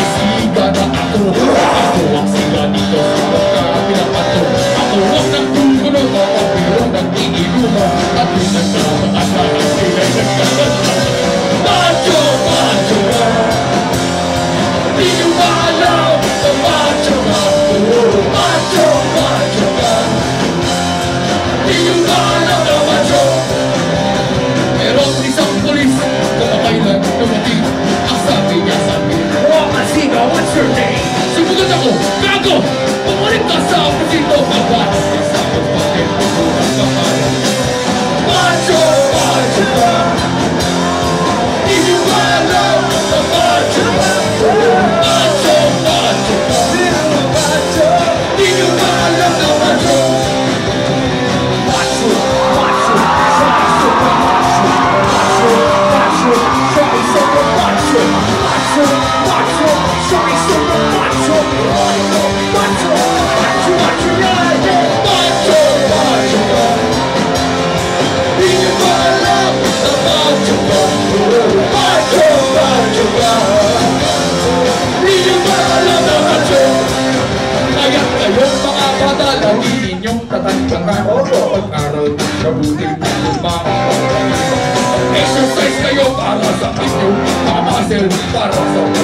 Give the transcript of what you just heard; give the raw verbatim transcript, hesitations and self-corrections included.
siga na ako. Ako ang siga dito sa kabilang pato. Ako ang nagtugulo mo, pero nag-iilo mo. At yung nagkakaasahan sila'y nagkakasal. Macho, macho ka. Di nyo maalam na macho ka. Macho, macho ka. Di nyo maalam na macho. Pero isang pulis kamakailan dumating. Ang sabi niya sa akin, "Oh, Asiga, what's your name?" Sumunod ako, "Gago! Pumalik ka sa opisito, baba!" Isang bakit pumunod ka pa. Macho, macho ka. Di nyo maalam na macho ka. Macho, macho ka. Di nyo maalam na macho. Macho, macho, macho, macho, macho, macho, try so macho, macho, macho, try so macho, macho, macho, macho, macho, yeah, yeah. Macho, macho ka. Di nyo maalam na macho ka. Macho, macho ka. Di nyo maalam na macho. Kaya kayong mga bata, lagi ninyong tatandaan pag-aral ng mabuti at lumang. Exercise kayo para sa inyong mga muscle, para sa